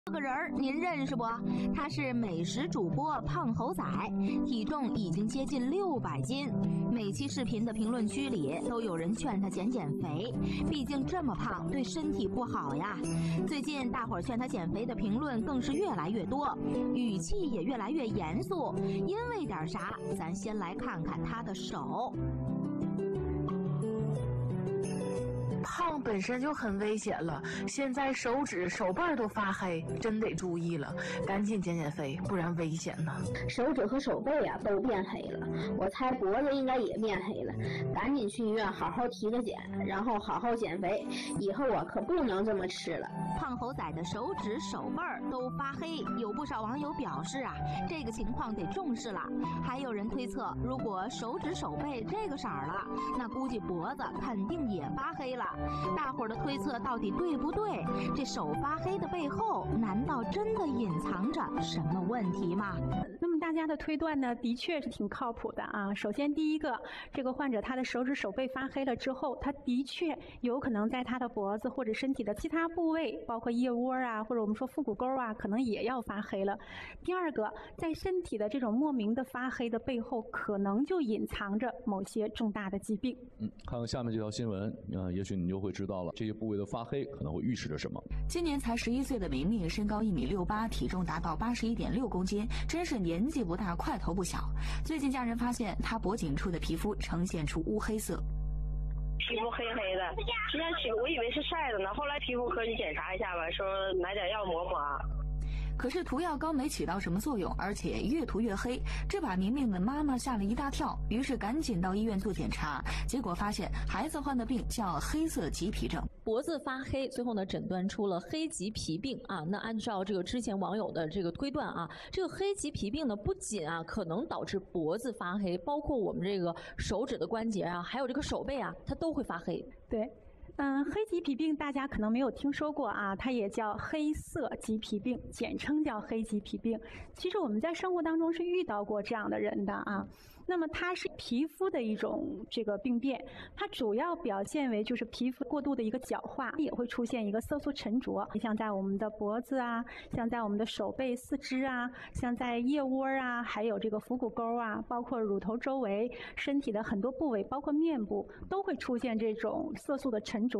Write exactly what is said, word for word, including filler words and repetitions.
这个人儿您认识不？他是美食主播胖猴仔，体重已经接近六百斤。每期视频的评论区里都有人劝他减减肥，毕竟这么胖对身体不好呀。最近大伙儿劝他减肥的评论更是越来越多，语气也越来越严肃。因为点啥？咱先来看看他的手。 胖本身就很危险了，现在手指手背都发黑，真得注意了，赶紧减减肥，不然危险呢。 手指和手背啊都变黑了，我猜脖子应该也变黑了，赶紧去医院好好体个检，然后好好减肥，以后啊可不能这么吃了。 胖猴仔的手指手背儿都发黑，有不少网友表示啊，这个情况得重视了。还有人推测，如果手指手背这个色儿了，那估计脖子肯定也发黑了。大伙儿的推测到底对不对？这手发黑的背后，难道真的隐藏着什么问题吗？ 那么大家的推断呢，的确是挺靠谱的啊。首先，第一个，这个患者他的手指手背发黑了之后，他的确有可能在他的脖子或者身体的其他部位，包括腋窝啊，或者我们说腹股沟啊，可能也要发黑了。第二个，在身体的这种莫名的发黑的背后，可能就隐藏着某些重大的疾病。 嗯，看看下面这条新闻啊、呃，也许你就会知道了，这些部位的发黑可能会预示着什么。 今年才十一岁的明明，身高一米六八，体重达到八十一点六公斤，真是年纪不大，块头不小。最近家人发现他脖颈处的皮肤呈现出乌黑色。 皮肤黑黑的，之前起我以为是晒的呢，后来皮肤科去检查一下吧，说买点药抹抹。 可是涂药膏没起到什么作用，而且越涂越黑，这把明明的妈妈吓了一大跳，于是赶紧到医院做检查，结果发现孩子患的病叫黑色棘皮症。 脖子发黑，最后呢诊断出了黑棘皮病啊。那按照这个之前网友的这个推断啊，这个黑棘皮病呢不仅啊可能导致脖子发黑，包括我们这个手指的关节啊，还有这个手背啊，它都会发黑。 对。嗯，黑棘皮病大家可能没有听说过啊，它也叫黑色棘皮病，简称叫黑棘皮病。其实我们在生活当中是遇到过这样的人的啊。那么它是皮肤的一种这个病变，它主要表现为就是皮肤过度的一个角化，也会出现一个色素沉着，像在我们的脖子啊，像在我们的手背、四肢啊，像在腋窝啊，还有这个腹股沟啊，包括乳头周围，身体的很多部位，包括面部，都会出现这种色素的沉